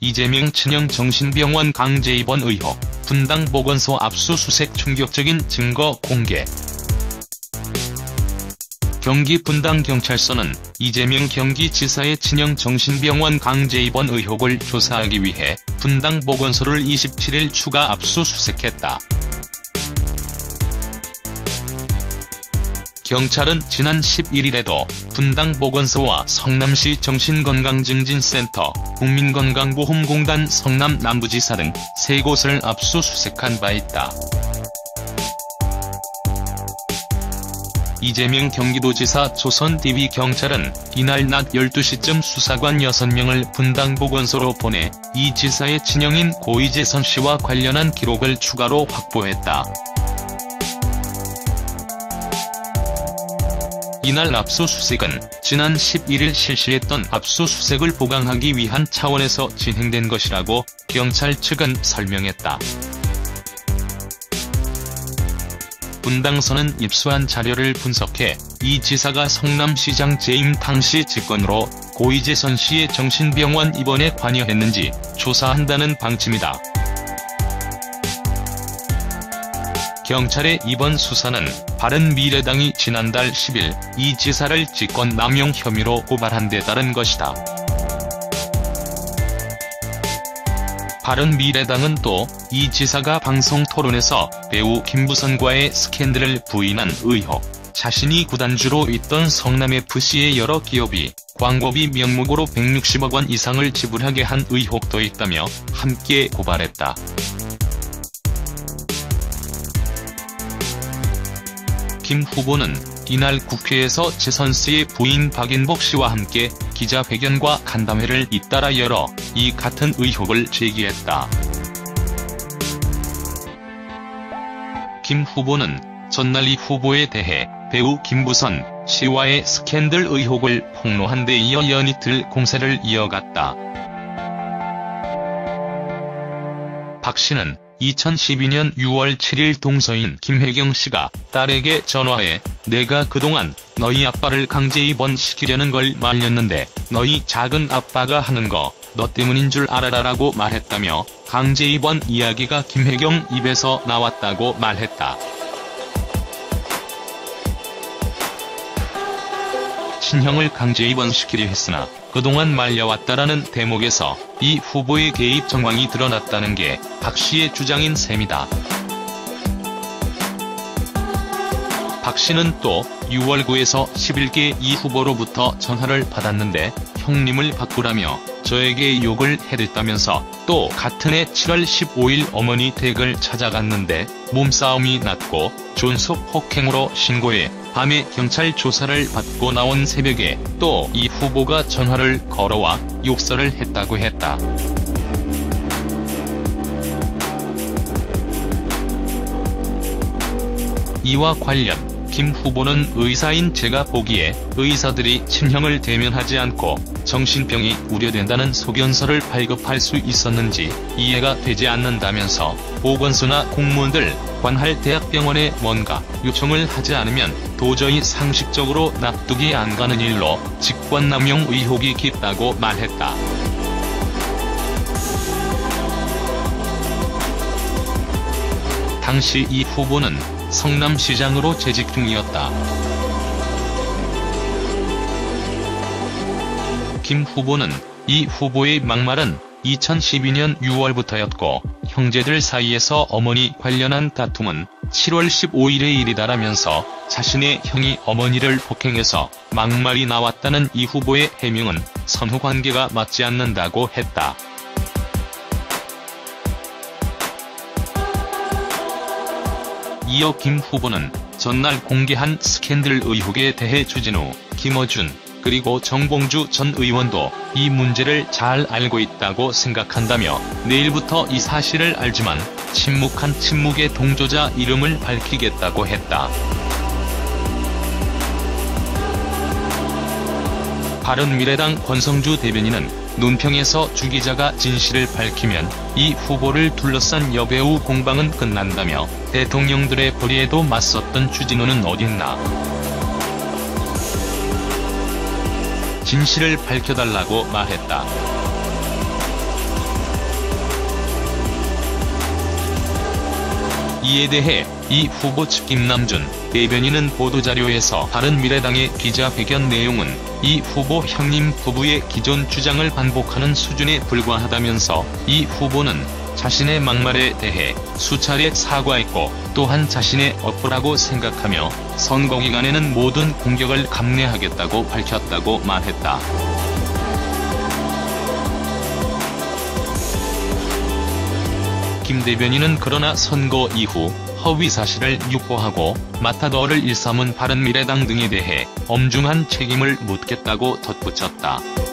이재명 친형 정신병원 강제 입원 의혹, 분당 보건소 압수수색 충격적인 증거 공개. 경기 분당경찰서는 이재명 경기지사의 친형 정신병원 강제 입원 의혹을 조사하기 위해 분당 보건소를 27일 추가 압수수색했다. 경찰은 지난 11일에도 분당 보건소와 성남시 정신건강증진센터, 국민건강보험공단 성남 남부지사 등 3곳을 압수수색한 바 있다. 이재명 경기도지사 조선TV경찰은 이날 낮 12시쯤 수사관 6명을 분당 보건소로 보내 이 지사의 친형인 고이재선 씨와 관련한 기록을 추가로 확보했다. 이날 압수수색은 지난 11일 실시했던 압수수색을 보강하기 위한 차원에서 진행된 것이라고 경찰 측은 설명했다. 분당서는 입수한 자료를 분석해 이 지사가 성남시장 재임 당시 직권으로 고이재선 씨의 정신병원 입원에 관여했는지 조사한다는 방침이다. 경찰의 이번 수사는 바른미래당이 지난달 10일 이 지사를 직권남용 혐의로 고발한 데 따른 것이다. 바른미래당은 또 이 지사가 방송 토론에서 배우 김부선과의 스캔들을 부인한 의혹, 자신이 구단주로 있던 성남FC의 여러 기업이 광고비 명목으로 160억 원 이상을 지불하게 한 의혹도 있다며 함께 고발했다. 김 후보는 이날 국회에서 재선 씨의 부인 박인복 씨와 함께 기자회견과 간담회를 잇따라 열어 이 같은 의혹을 제기했다. 김 후보는 전날 이 후보에 대해 배우 김부선 씨와의 스캔들 의혹을 폭로한 데 이어 연이틀 공세를 이어갔다. 박 씨는 2012년 6월 7일 동서인 김혜경 씨가 딸에게 전화해 내가 그동안 너희 아빠를 강제 입원시키려는 걸 말렸는데 너희 작은 아빠가 하는 거 너 때문인 줄 알아라라고 말했다며 강제 입원 이야기가 김혜경 입에서 나왔다고 말했다. 친형을 강제 입원시키려 했으나 그동안 말려왔다라는 대목에서 이 후보의 개입 정황이 드러났다는 게 박 씨의 주장인 셈이다. 박 씨는 또 6월 9에서 11개 이 후보로부터 전화를 받았는데 형님을 바꾸라며 저에게 욕을 해댔다면서 또 같은 해 7월 15일 어머니 댁을 찾아갔는데 몸싸움이 났고 존속 폭행으로 신고해 밤에 경찰 조사를 받고 나온 새벽에 또 이 후보가 전화를 걸어와 욕설을 했다고 했다. 이와 관련 김 후보는 의사인 제가 보기에 의사들이 친형을 대면하지 않고 정신병이 우려된다는 소견서를 발급할 수 있었는지 이해가 되지 않는다면서 보건소나 공무원들, 관할 대학병원에 뭔가 요청을 하지 않으면 도저히 상식적으로 납득이 안 가는 일로 직권남용 의혹이 깊다고 말했다. 당시 이 후보는 성남시장으로 재직 중이었다. 김 후보는 이 후보의 막말은 2012년 6월부터였고 형제들 사이에서 어머니 관련한 다툼은 7월 15일의 일이다라면서 자신의 형이 어머니를 폭행해서 막말이 나왔다는 이 후보의 해명은 선후관계가 맞지 않는다고 했다. 이어 김 후보는 전날 공개한 스캔들 의혹에 대해 주진우, 김어준, 그리고 정봉주 전 의원도 이 문제를 잘 알고 있다고 생각한다며 내일부터 이 사실을 알지만 침묵한 침묵의 동조자 이름을 밝히겠다고 했다. 바른미래당 권성주 대변인은 논평에서 주 기자가 진실을 밝히면 이 후보를 둘러싼 여배우 공방은 끝난다며 대통령들의 불의에도 맞섰던 주진우는 어딨나. 진실을 밝혀달라고 말했다. 이에 대해 이 후보 측 김남준 대변인은 보도자료에서 바른미래당의 기자회견 내용은 이 후보 형님 부부의 기존 주장을 반복하는 수준에 불과하다면서 이 후보는 자신의 막말에 대해 수차례 사과했고 또한 자신의 어퍼라고 생각하며 선거 기간에는 모든 공격을 감내하겠다고 밝혔다고 말했다. 김 대변인은 그러나 선거 이후 허위 사실을 유포하고 마타도를 일삼은 바른미래당 등에 대해 엄중한 책임을 묻겠다고 덧붙였다.